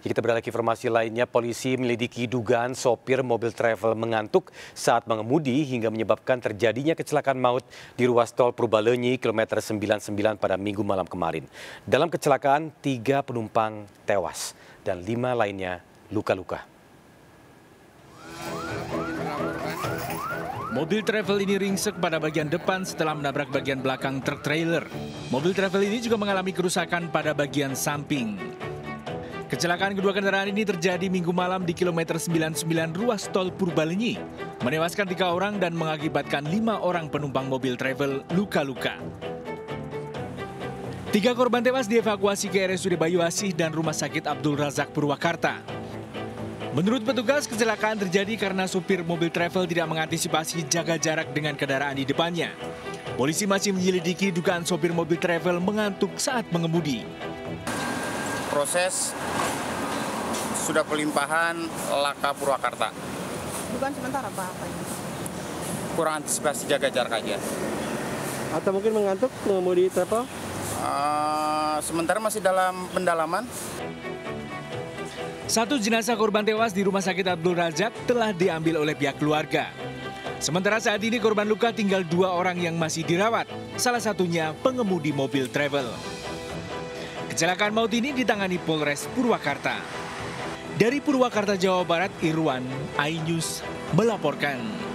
Kita beralih ke informasi lainnya, polisi menyelidiki dugaan sopir mobil travel mengantuk saat mengemudi hingga menyebabkan terjadinya kecelakaan maut di ruas tol Purbalenyi kilometer 99 pada Minggu malam kemarin. Dalam kecelakaan, 3 penumpang tewas dan 5 lainnya luka-luka. Mobil travel ini ringsek pada bagian depan setelah menabrak bagian belakang truk trailer. Mobil travel ini juga mengalami kerusakan pada bagian samping. Kecelakaan kedua kendaraan ini terjadi Minggu malam di kilometer 99 ruas tol Purbalenyi, menewaskan 3 orang dan mengakibatkan 5 orang penumpang mobil travel luka-luka. 3 korban tewas dievakuasi ke RSUD Bayu Asih dan Rumah Sakit Abdul Razak Purwakarta. Menurut petugas, kecelakaan terjadi karena supir mobil travel tidak mengantisipasi jaga jarak dengan kendaraan di depannya. Polisi masih menyelidiki dugaan sopir mobil travel mengantuk saat mengemudi. Proses sudah pelimpahan Laka Purwakarta. Bukan sementara apa-apa ini? Kurang antisipasi jaga jarak aja. Atau mungkin mengantuk pengemudi travel? Sementara masih dalam pendalaman. 1 jenazah korban tewas di Rumah Sakit Abdul Razak telah diambil oleh pihak keluarga. Sementara saat ini korban luka tinggal 2 orang yang masih dirawat, salah satunya pengemudi mobil travel. Kecelakaan maut ini ditangani Polres Purwakarta. Dari Purwakarta, Jawa Barat, Irwan, iNews melaporkan.